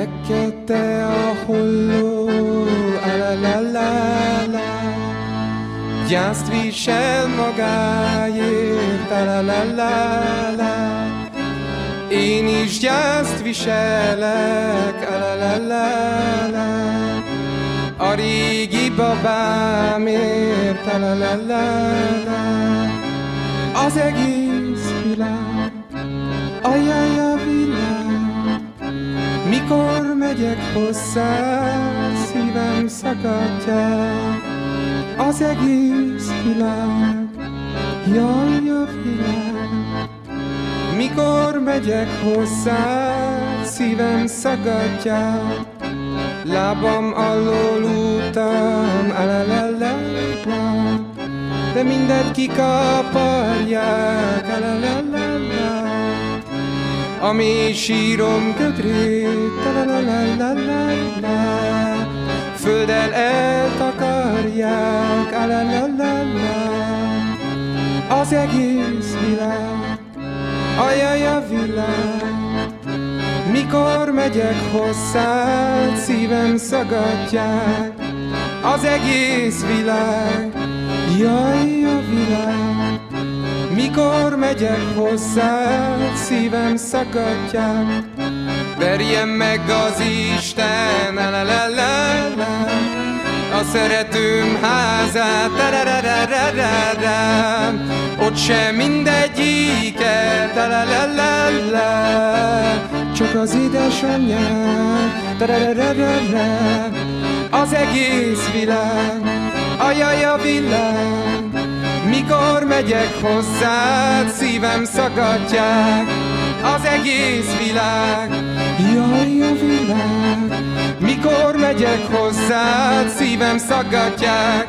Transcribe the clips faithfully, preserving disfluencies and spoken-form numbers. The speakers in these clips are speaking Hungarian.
Megkette a holló, la-la-la-la-la. Gyászt visel magáért, la-la-la-la-la. Én is gyászt viselek, la-la-la-la-la. A régi babámért, la-la-la-la-la. Az egész világ, ajaj a világ. Mikor megyek hozzá, szívem szakadják. Az egész világ, jaj a világ. Mikor megyek hozzá, szívem szakadják. Lábam alól útam, la-la-la-la-la. De mindet kikaparják, la-la-la-la-la. A mély sírom gödrét, la-la-la-la-la-la. Földdel eltakarják, la-la-la-la-la. Az egész világ, ajaj a világ. Mikor megyek hozzád, szívem szaggatják. Az egész világ, jaj a világ. Mikor megyek hozzád, szívem szakadják. Verjem meg az Isten, la-la-la-la-la. A szeretőm házát, ta-ra-ra-ra-ra-ra. Ott sem mindegyiket, la-la-la-la-la. Csak az édesanyját, ta-ra-ra-ra-ra-ra. Az egész világ, ajaj a világ. Mikor megyek hozzád, szívem szakadják. Az egész világ, jaj a világ. Mikor megyek hozzád, szívem szakadják.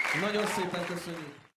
Nagyon szépen köszönjük!